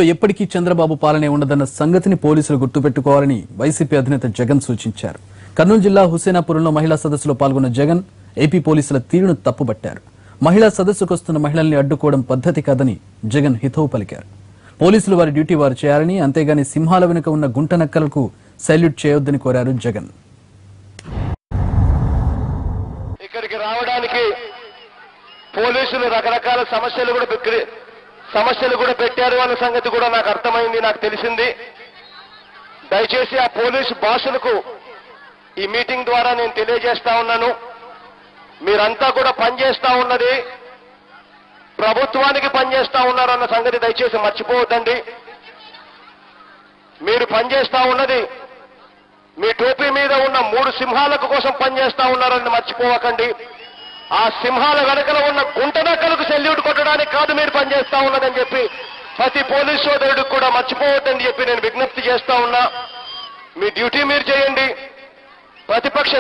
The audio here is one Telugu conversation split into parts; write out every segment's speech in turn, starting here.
ఎప్పటికీ చంద్రబాబు పాలనే ఉండదన్న సంగతిని పోలీసులు గుర్తుపెట్టుకోవాలని వైసీపీ అధినేత జగన్ సూచించారు. కర్నూలు జిల్లా హుసేనాపురంలో మహిళా సదస్సులో పాల్గొన్న జగన్ ఏపీ పోలీసుల తీరును తప్పుబట్టారు. మహిళా సదస్సుకు వస్తున్న మహిళల్ని అడ్డుకోవడం పద్ధతి కాదని జగన్ హితవు పలికారు. పోలీసులు వారి డ్యూటీ వారు చేయాలని, అంతేగాని సింహాల వెనుక ఉన్న గుంట నక్కలకు సల్యూట్ చేయొద్దని కోరారు జగన్. ఇక్కడికి రావడానికి పోలీసులు రకరకాల సమస్యలు కూడా పెట్టారు అన్న సంగతి కూడా నాకు అర్థమైంది, నాకు తెలిసింది. దయచేసి ఆ పోలీసు బాసులకు ఈ మీటింగ్ ద్వారా నేను తెలియజేస్తా ఉన్నాను, మీరంతా కూడా పనిచేస్తా ఉన్నది ప్రభుత్వానికి పనిచేస్తా ఉన్నారన్న సంగతి దయచేసి మర్చిపోవద్దండి. మీరు పనిచేస్తా ఉన్నది మీ టోపీ మీద ఉన్న 3 సింహాలకు కోసం పనిచేస్తా ఉన్నారని మర్చిపోవకండి. ఆ సింహాల వెనకల ఉన్న గుంటనక్కలకు సెల్యూట్ కొట్టడానికి కాదు మీరు పనిచేస్తా ఉన్నదని చెప్పి ప్రతి పోలీస్ సోదరుడికి కూడా మర్చిపోవద్దని చెప్పి నేను విజ్ఞప్తి చేస్తా ఉన్నా. మీ డ్యూటీ మీరు చేయండి. ప్రతిపక్ష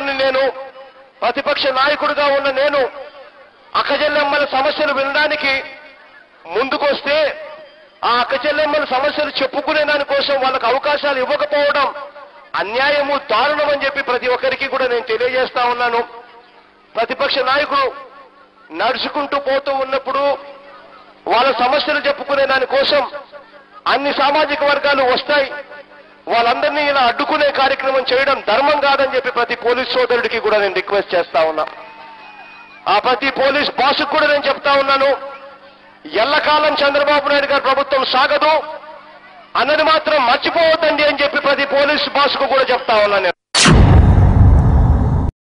నాయకుడిగా ఉన్న నేను అక్కచెల్లెమ్మల సమస్యలు వినడానికి ముందుకొస్తే ఆ అక్కచెల్లెమ్మల సమస్యలు చెప్పుకునే దానికోసం వాళ్ళకు అవకాశాలు ఇవ్వకపోవడం అన్యాయము, దారుణం అని చెప్పి ప్రతి ఒక్కరికి కూడా నేను తెలియజేస్తా ఉన్నాను. ప్రతిపక్ష నాయకుడు నడుచుకుంటూ పోతూ ఉన్నప్పుడు వాళ్ళ సమస్యలు చెప్పుకునే దానికోసం అన్ని సామాజిక వర్గాలు వస్తాయి, వాళ్ళందరినీ ఇలా అడ్డుకునే కార్యక్రమం చేయడం ధర్మం కాదని చెప్పి ప్రతి పోలీస్ సోదరుడికి కూడా నేను రిక్వెస్ట్ చేస్తా ఉన్నా. ఆ ప్రతి పోలీస్ బాసుకు కూడా నేను చెప్తా ఉన్నాను, ఎల్లకాలం చంద్రబాబు నాయుడు గారి ప్రభుత్వం సాగదు అన్నది మాత్రం మర్చిపోవద్దండి అని చెప్పి ప్రతి పోలీస్ బాసుకు కూడా చెప్తా ఉన్నాను.